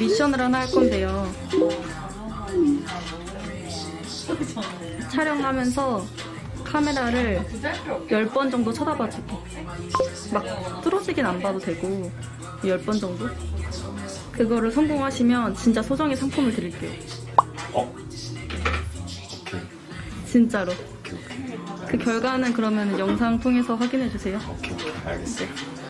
미션을 하나 할 건데요. 촬영하면서 카메라를 10번 정도 쳐다봐주고, 막 뚫어지긴 안 봐도 되고 10번 정도? 그거를 성공하시면 진짜 소정의 상품을 드릴게요. 오케이. 진짜로. 그 결과는 그러면 영상 통해서 확인해주세요. 오케이. 알겠어요.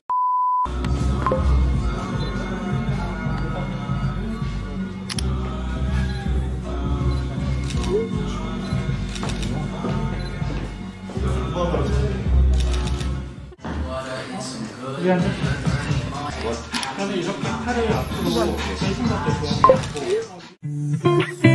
미안해. 저는 이렇게 팔을 앞으로 내신 것도 좋아하고.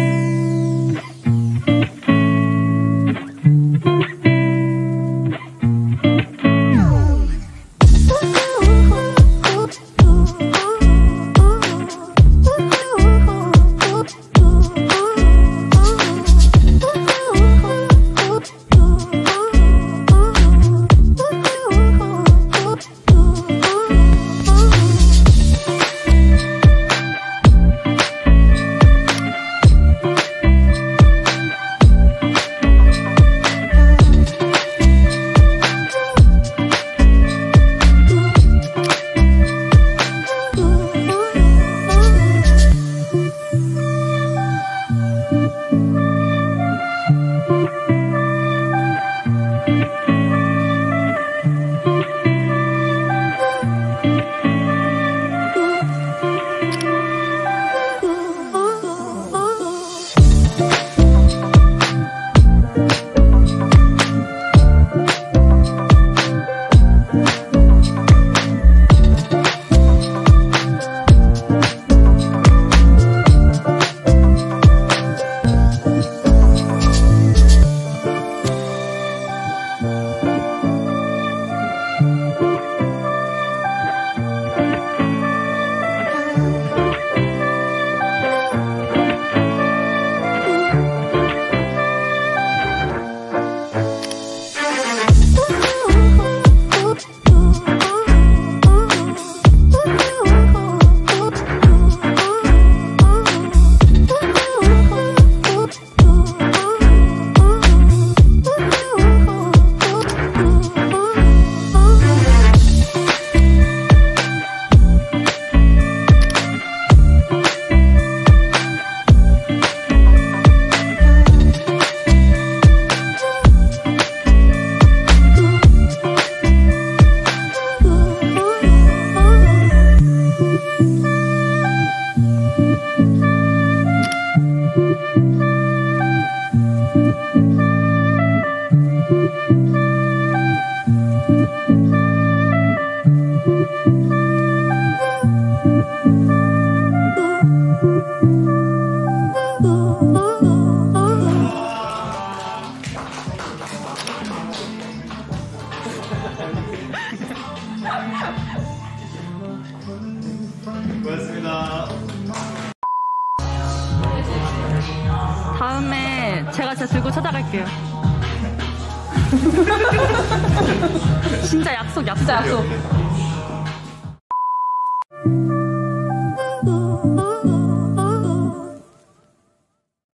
고맙습니다. 다음에 제가 진짜 들고 찾아갈게요. 진짜 약속.